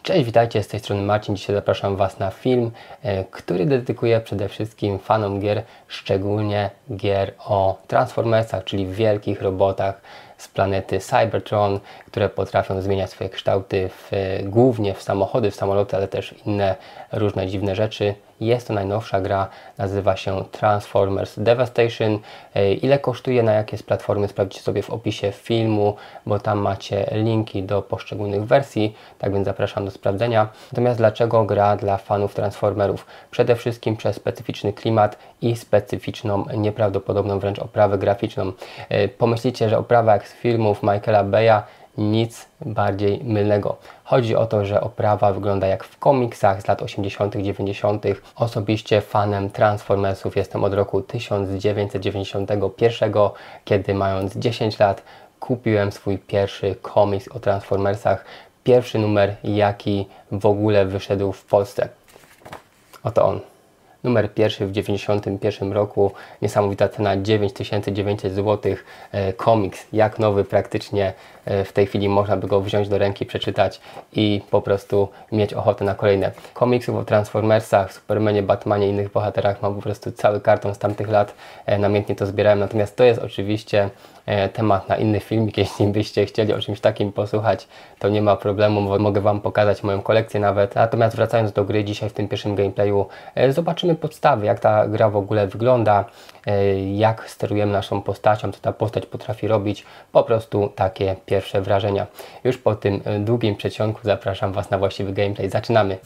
Cześć, witajcie, z tej strony Marcin. Dzisiaj zapraszam Was na film, który dedykuję przede wszystkim fanom gier, szczególnie gier o Transformersach, czyli wielkich robotach z planety Cybertron, które potrafią zmieniać swoje kształty głównie w samochody, w samoloty, ale też inne różne dziwne rzeczy. Jest to najnowsza gra, nazywa się Transformers Devastation. Ile kosztuje, na jakie platformy, sprawdźcie sobie w opisie filmu, bo tam macie linki do poszczególnych wersji, tak więc zapraszam do sprawdzenia. Natomiast dlaczego gra dla fanów Transformerów? Przede wszystkim przez specyficzny klimat i specyficzną, nieprawdopodobną wręcz oprawę graficzną. Pomyślicie, że oprawa jak z filmów Michaela Baya, nic bardziej mylnego. Chodzi o to, że oprawa wygląda jak w komiksach z lat 80., 90. Osobiście fanem Transformersów jestem od roku 1991, kiedy mając 10 lat kupiłem swój pierwszy komiks o Transformersach. Pierwszy numer, jaki w ogóle wyszedł w Polsce. Oto on. Numer pierwszy w 1991 roku, niesamowita cena 9900 zł, komiks jak nowy praktycznie, w tej chwili można by go wziąć do ręki, przeczytać i po prostu mieć ochotę na kolejne. Komiksów o Transformersach, Supermanie, Batmanie i innych bohaterach mam po prostu cały karton z tamtych lat, namiętnie to zbierałem, natomiast to jest oczywiście temat na inny filmik. Jeśli byście chcieli o czymś takim posłuchać, to nie ma problemu, mogę Wam pokazać moją kolekcję nawet. Natomiast wracając do gry, dzisiaj w tym pierwszym gameplayu zobaczymy podstawy, jak ta gra w ogóle wygląda, jak sterujemy naszą postacią, co ta postać potrafi robić, po prostu takie pierwsze wrażenia. Już po tym długim przeciągu zapraszam Was na właściwy gameplay. Zaczynamy!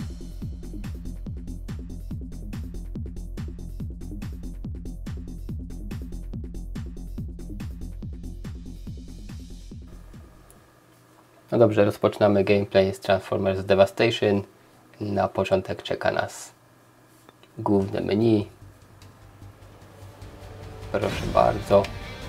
No dobrze, rozpoczynamy gameplay z Transformers Devastation. Na początek czeka nas główne menu. Proszę bardzo.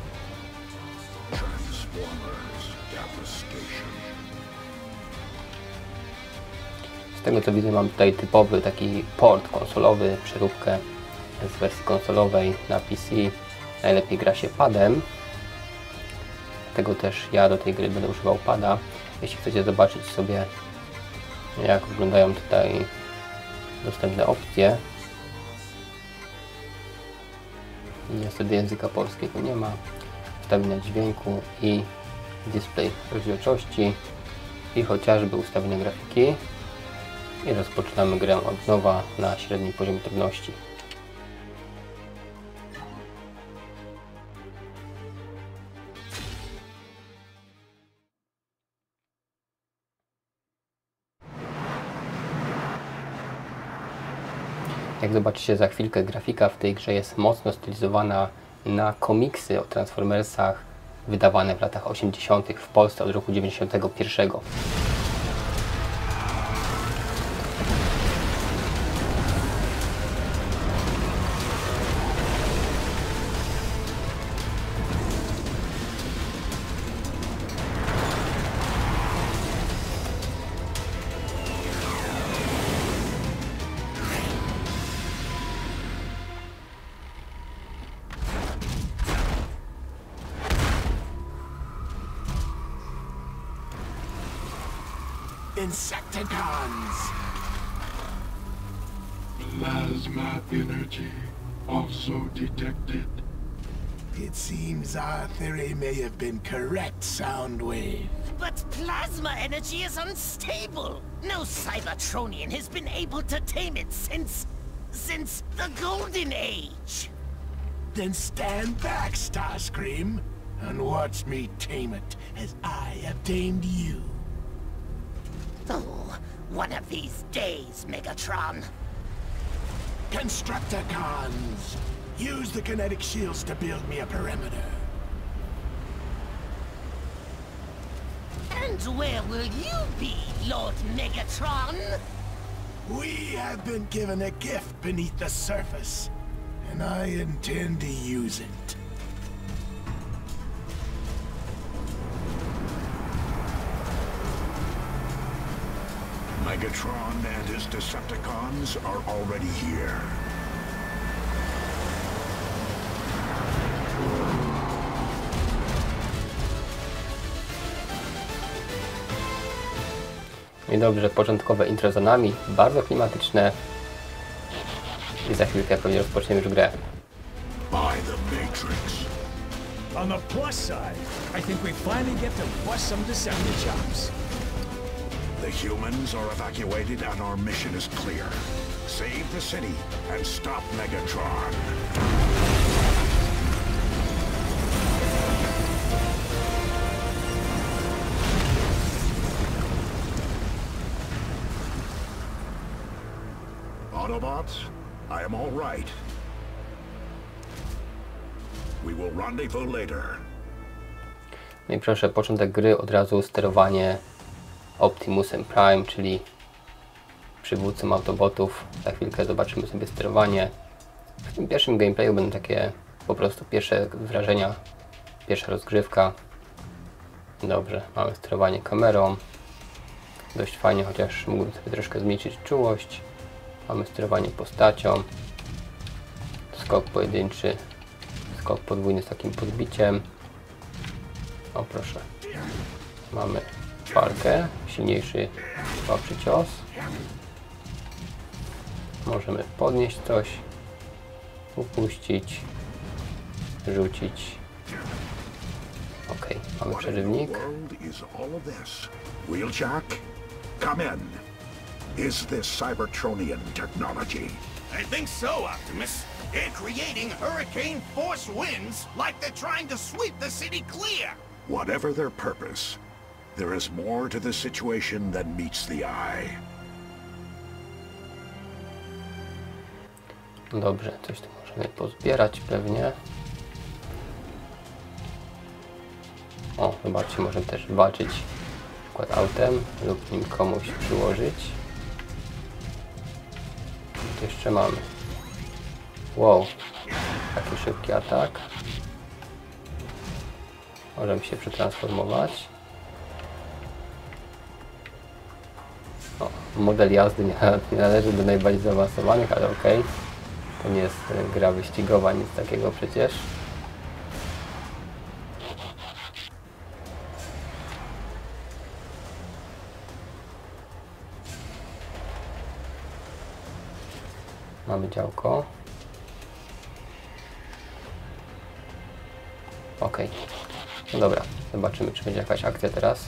Z tego co widzę, mam tutaj typowy taki port konsolowy, przeróbkę z wersji konsolowej na PC. Najlepiej gra się padem. Dlatego też ja do tej gry będę używał pada. Jeśli chcecie zobaczyć sobie, jak wyglądają tutaj dostępne opcje, niestety języka polskiego nie ma, ustawienia dźwięku i display rozdzielczości i chociażby ustawienia grafiki, i rozpoczynamy grę od nowa na średnim poziomie trudności. Jak zobaczycie za chwilkę, grafika w tej grze jest mocno stylizowana na komiksy o Transformersach wydawane w latach 80. w Polsce od roku 91. Insecticons! Plasma energy also detected. It seems our theory may have been correct, Soundwave. But plasma energy is unstable. No Cybertronian has been able to tame it since the Golden Age. Then stand back, Starscream, and watch me tame it as I have tamed you. Oh, one of these days, Megatron. Constructicons! Use the kinetic shields to build me a perimeter. And where will you be, Lord Megatron? We have been given a gift beneath the surface, and I intend to use it. Megatron and his Decepticons are already here. I dobrze, początkowe intro za nami, bardzo klimatyczne. I za chwilkę pewnie rozpoczniemy już grę. By the Matrix. On the plus side, I think we finally get to bust some December chops. The humans are evacuated and our mission is clear. Save the city and stop Megatron. Autobots, I am all right. We will rendezvous later. No i proszę, początek gry, od razu sterowanie Optimusem Prime, czyli przywódcą Autobotów. Za chwilkę zobaczymy sobie sterowanie. W tym pierwszym gameplayu będą takie po prostu pierwsze wrażenia, pierwsza rozgrzewka. Dobrze, mamy sterowanie kamerą. Dość fajnie, chociaż mógłbym sobie troszkę zmniejszyć czułość. Mamy sterowanie postacią. Skok pojedynczy. Skok podwójny z takim podbiciem. O proszę. Mamy walkę. Silniejszy, słabszy cios. Możemy podnieść coś. Upuścić. Rzucić. Ok, mamy przerywnik. Wheeljack, come in. Is this Cybertronian technology? I think so, Optimus. They're creating hurricane force winds like they're trying to sweep the city clear. Whatever their purpose, there is more to the situation than meets the eye. Dobrze, coś tu możemy pozbierać pewnie. O, zobaczcie, możemy też walczyć na przykład autem lub nim komuś przyłożyć. Co jeszcze mamy? Wow, taki szybki atak. Możemy się przetransformować. O, model jazdy nie należy do najbardziej zaawansowanych, ale okej. To nie jest gra wyścigowa, nic takiego przecież. Mamy działko. Ok. No dobra, zobaczymy, czy będzie jakaś akcja teraz.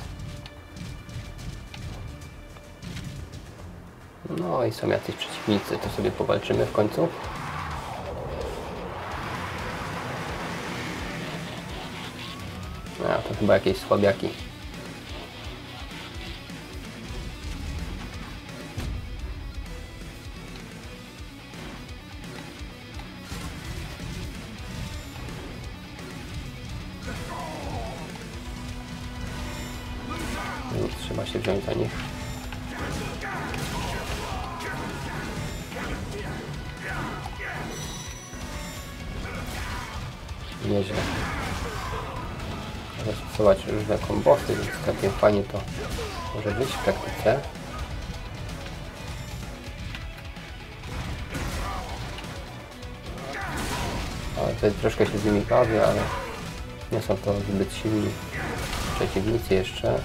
No i są jacyś przeciwnicy, to sobie powalczymy w końcu. A, to chyba jakieś słabiaki. Trzeba się wziąć za nich. Nieźle. Zastosować różne kombosy, więc całkiem fajnie to może być w praktyce. Ale tutaj troszkę się z nimi bawię, ale nie są to zbyt silni przeciwnicy jeszcze.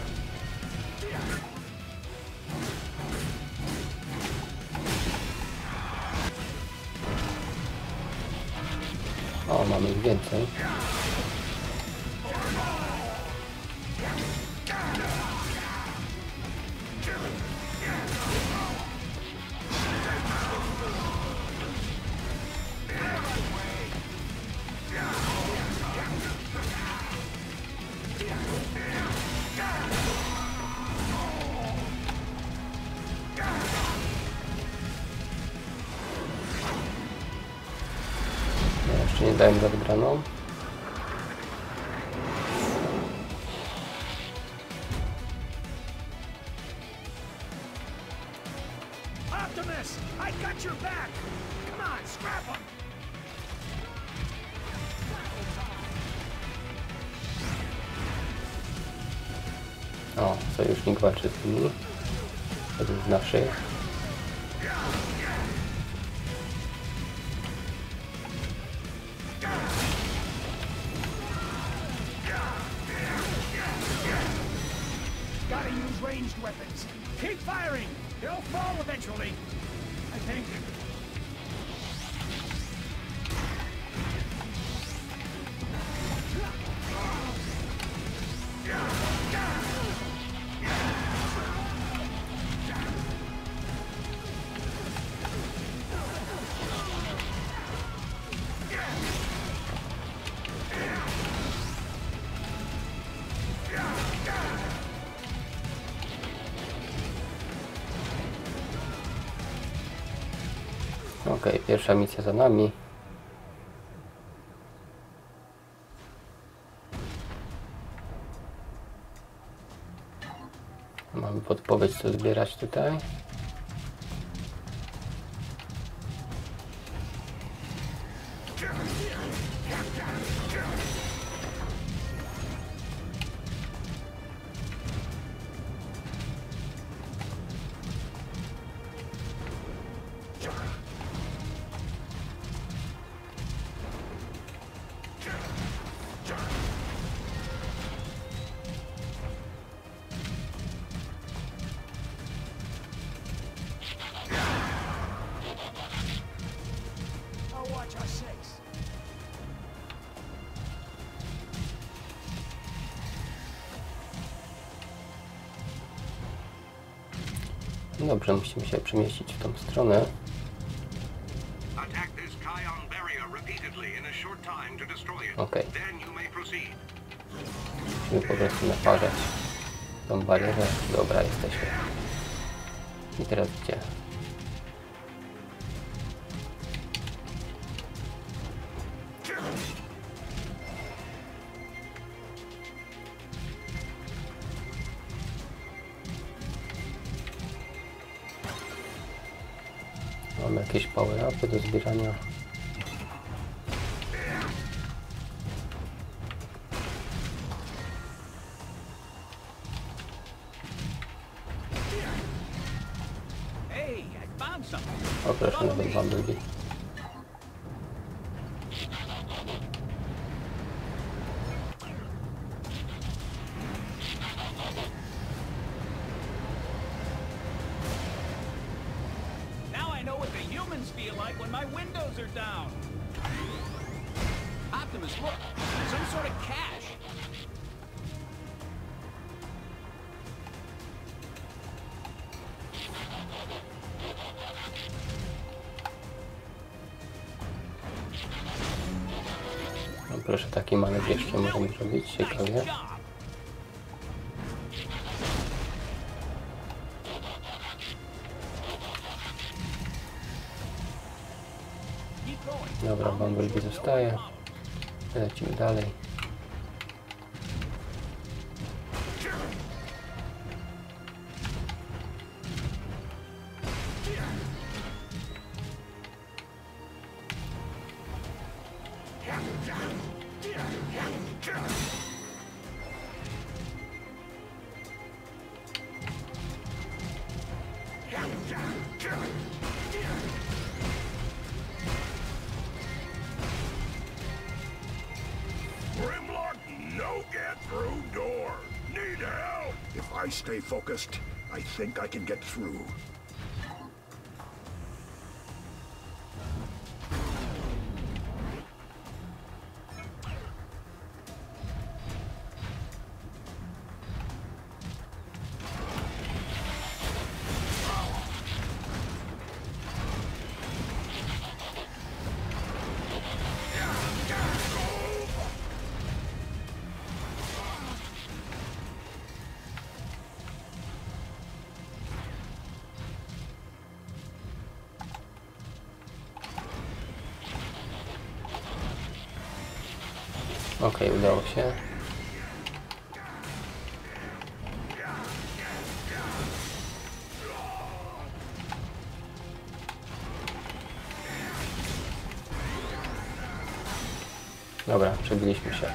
O, mamy ich więcej. Jeszcze nie dałem za wygraną. Optimus, I got your back. Come on, scrap him. O, sojusznik walczy z nimi. Jeden z naszych. Gotta use ranged weapons. Keep firing. They'll fall eventually. I think. Okej, pierwsza misja za nami. Mamy podpowiedź, co zbierać tutaj. I'll watch our six. Dobrze, musimy się przemieścić w tą stronę. Attack this Kion barrier repeatedly in a short time to destroy it. Okej. Then you may proceed. Musimy po prostu naparzać tą barierę. Dobra, jesteśmy. I teraz gdzie? Mamy jakieś power-upy do zbierania. Hey, I found something. O, proszę, nawet Bumblebee. Now I know what the humans feel like when my windows are down. Optimus, look! Some sort of cache. No, proszę, taki manewr jeszcze możemy zrobić. Ciekawie. Nice job. Keep going. Dobra, Bumblebee zostaje. Lecimy dalej. Grimlock, no get through door. Need help? If I stay focused, I think I can get through. Okej, udało się. Dobra, przebiliśmy się.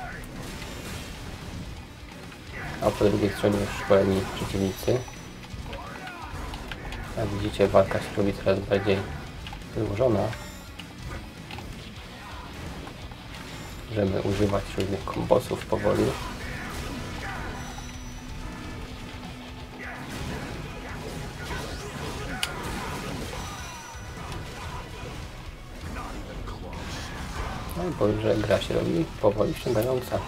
A po drugiej stronie już szkoleni przeciwnicy. Jak widzicie, walka się robi coraz bardziej złożona. Możemy używać różnych kombosów powoli. bo że gra się robi powoli wciągająca.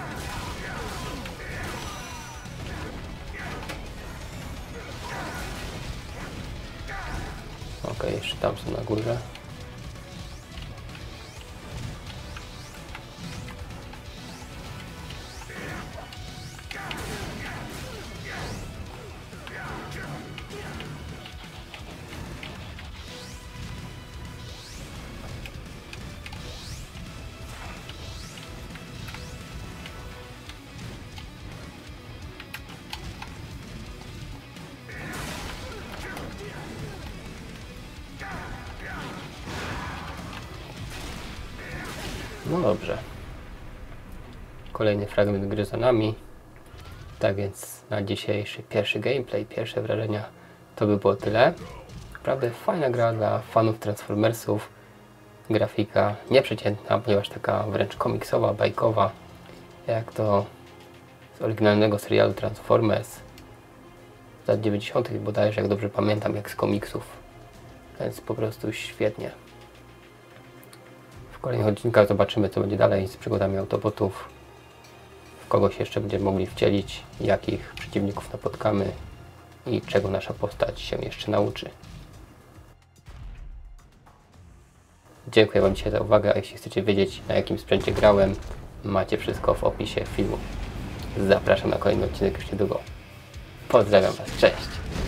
Okej, jeszcze tam są na górze. No dobrze. Kolejny fragment gry za nami. Tak więc na dzisiejszy pierwszy gameplay, pierwsze wrażenia to by było tyle. Naprawdę fajna gra dla fanów Transformersów. Grafika nieprzeciętna, ponieważ taka wręcz komiksowa, bajkowa, jak to z oryginalnego serialu Transformers z lat 90. bodajże, jak dobrze pamiętam, jak z komiksów. Więc po prostu świetnie. W kolejnych odcinkach zobaczymy, co będzie dalej z przygodami Autobotów. W kogo się jeszcze będziemy mogli wcielić, jakich przeciwników napotkamy i czego nasza postać się jeszcze nauczy. Dziękuję Wam dzisiaj za uwagę, a jeśli chcecie wiedzieć, na jakim sprzęcie grałem, macie wszystko w opisie filmu. Zapraszam na kolejny odcinek już niedługo. Pozdrawiam Was, cześć!